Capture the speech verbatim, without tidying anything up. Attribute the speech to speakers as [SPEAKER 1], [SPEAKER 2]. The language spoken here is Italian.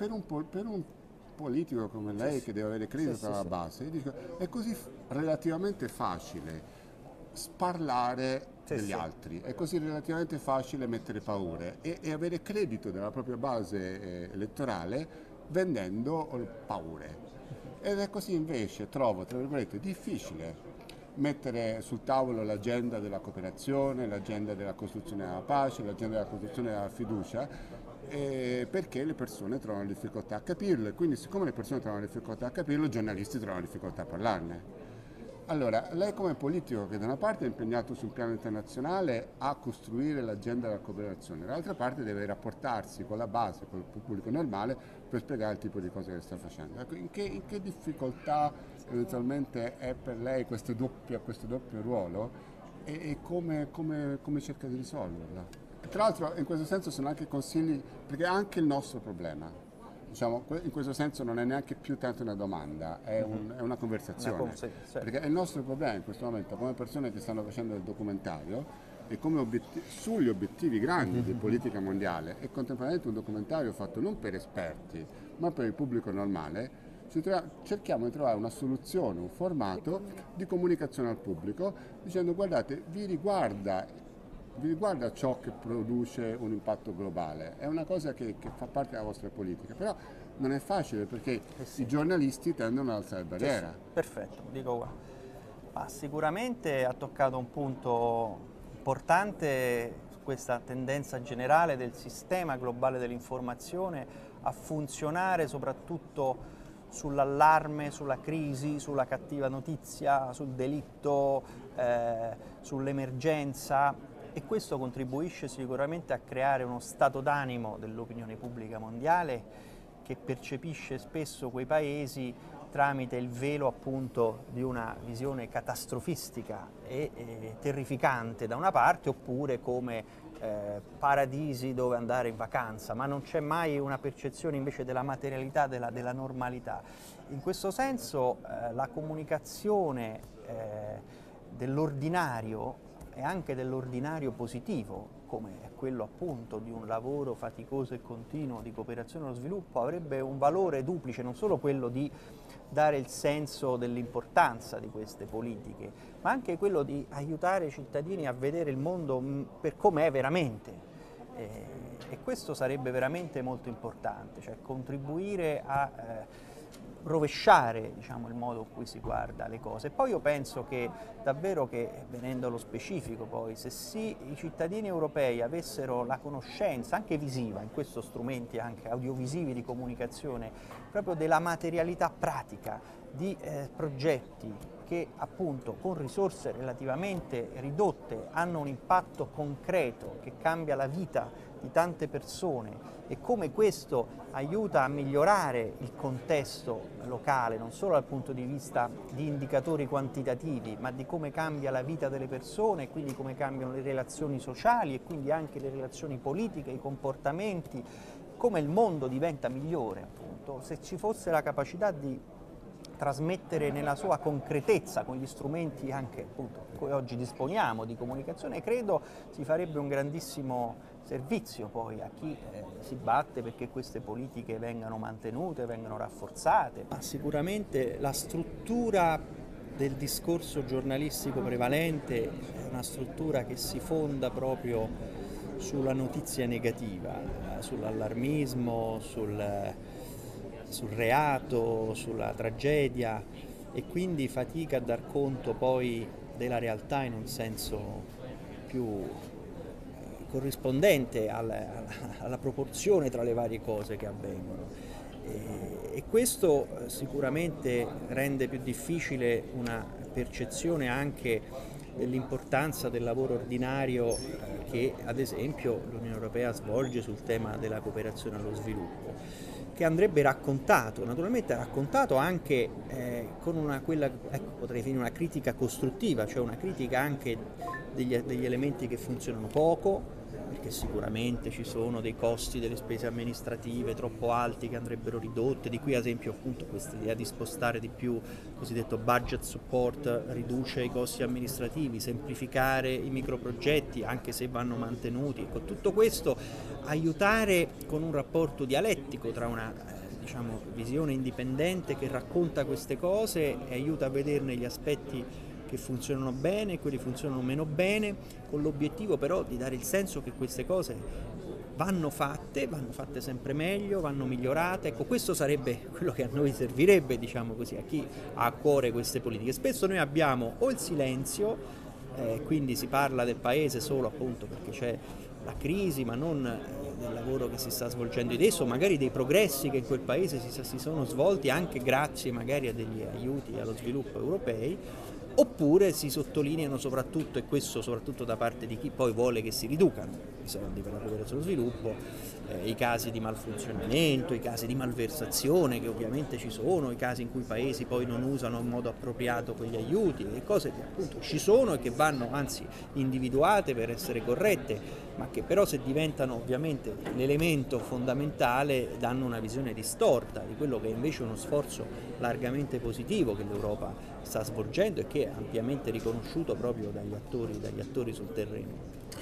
[SPEAKER 1] per un, po per un politico come lei, sì, che deve avere credito sì, alla sì, base, dico, è così relativamente facile sparlare sì, degli sì. altri, è così relativamente facile mettere paure e, e avere credito della propria base eh, elettorale vendendo paure. Ed è così invece, trovo, tra virgolette, difficile mettere sul tavolo l'agenda della cooperazione, l'agenda della costruzione della pace, l'agenda della costruzione della fiducia, eh, perché le persone trovano difficoltà a capirlo e quindi siccome le persone trovano difficoltà a capirlo, i giornalisti trovano difficoltà a parlarne. Allora, lei come politico che da una parte è impegnato sul piano internazionale a costruire l'agenda della cooperazione, dall'altra parte deve rapportarsi con la base, con il pubblico normale per spiegare il tipo di cose che sta facendo. Ecco, in che, in che difficoltà eventualmente è per lei questo doppio, questo doppio ruolo e, e come, come, come cerca di risolverla? Tra l'altro in questo senso sono anche consigli, perché è anche il nostro problema. Diciamo, in questo senso non è neanche più tanto una domanda, è, un, è una conversazione, una perché il nostro problema in questo momento come persone che stanno facendo il documentario e come obiettivi, sugli obiettivi grandi mm-hmm. di politica mondiale e contemporaneamente un documentario fatto non per esperti ma per il pubblico normale, ci trova, cerchiamo di trovare una soluzione, un formato di comunicazione al pubblico dicendo guardate vi riguarda vi riguarda ciò che produce un impatto globale, è una cosa che, che fa parte della vostra politica, però non è facile perché eh sì. i giornalisti tendono ad alzare barriera.
[SPEAKER 2] Sì, sì. Perfetto, dico qua. Ma sicuramente ha toccato un punto importante su questa tendenza generale del sistema globale dell'informazione a funzionare soprattutto sull'allarme, sulla crisi, sulla cattiva notizia, sul delitto, eh, sull'emergenza. E questo contribuisce sicuramente a creare uno stato d'animo dell'opinione pubblica mondiale che percepisce spesso quei paesi tramite il velo appunto di una visione catastrofistica e, e terrificante da una parte oppure come eh, paradisi dove andare in vacanza, ma non c'è mai una percezione invece della materialità, della, della normalità. In questo senso eh, la comunicazione eh, dell'ordinario e anche dell'ordinario positivo, come è quello appunto di un lavoro faticoso e continuo di cooperazione allo sviluppo, avrebbe un valore duplice, non solo quello di dare il senso dell'importanza di queste politiche, ma anche quello di aiutare i cittadini a vedere il mondo per come è veramente. E, e questo sarebbe veramente molto importante, cioè contribuire a eh, rovesciare diciamo, il modo in cui si guarda le cose. Poi io penso che davvero che, venendo allo specifico poi, se sì, i cittadini europei avessero la conoscenza, anche visiva, in questi strumenti anche audiovisivi di comunicazione, proprio della materialità pratica di eh, progetti che appunto con risorse relativamente ridotte hanno un impatto concreto che cambia la vita di tante persone e come questo aiuta a migliorare il contesto locale, non solo dal punto di vista di indicatori quantitativi, ma di come cambia la vita delle persone, quindi come cambiano le relazioni sociali e quindi anche le relazioni politiche, i comportamenti, come il mondo diventa migliore appunto, se ci fosse la capacità di trasmettere nella sua concretezza con gli strumenti anche appunto di cui oggi disponiamo di comunicazione, credo si farebbe un grandissimo servizio poi a chi eh, si batte perché queste politiche vengano mantenute, vengano rafforzate. Ma sicuramente la struttura del discorso giornalistico prevalente è una struttura che si fonda proprio sulla notizia negativa, sull'allarmismo, sul sul reato, sulla tragedia e quindi fatica a dar conto poi della realtà in un senso più corrispondente alla, alla proporzione tra le varie cose che avvengono. E, e questo sicuramente rende più difficile una percezione anche dell'importanza del lavoro ordinario che ad esempio l'Unione Europea svolge sul tema della cooperazione allo sviluppo, che andrebbe raccontato, naturalmente raccontato anche eh, con una, quella, ecco, potrei definire una critica costruttiva, cioè una critica anche degli, degli elementi che funzionano poco, perché sicuramente ci sono dei costi delle spese amministrative troppo alti che andrebbero ridotte, di qui ad esempio appunto questa idea di spostare di più il cosiddetto budget support riduce i costi amministrativi, semplificare i microprogetti anche se vanno mantenuti, con tutto questo aiutare con un rapporto dialettico tra una diciamo, visione indipendente che racconta queste cose e aiuta a vederne gli aspetti che funzionano bene e quelli funzionano meno bene, con l'obiettivo però di dare il senso che queste cose vanno fatte, vanno fatte sempre meglio, vanno migliorate. Ecco, questo sarebbe quello che a noi servirebbe, diciamo così, a chi ha a cuore queste politiche. Spesso noi abbiamo o il silenzio, eh, quindi si parla del paese solo appunto perché c'è la crisi, ma non eh, del lavoro che si sta svolgendo adesso, magari dei progressi che in quel paese si, si sono svolti anche grazie magari a degli aiuti allo sviluppo europei. Oppure si sottolineano soprattutto, e questo soprattutto da parte di chi poi vuole che si riducano i soldi per la cooperazione allo sviluppo, eh, i casi di malfunzionamento, i casi di malversazione che ovviamente ci sono, i casi in cui i paesi poi non usano in modo appropriato quegli aiuti, e cose che appunto ci sono e che vanno anzi individuate per essere corrette, ma che però se diventano ovviamente l'elemento fondamentale danno una visione distorta di quello che è invece uno sforzo largamente positivo che l'Europa sta svolgendo e che è ampiamente riconosciuto proprio dagli attori, dagli attori sul terreno.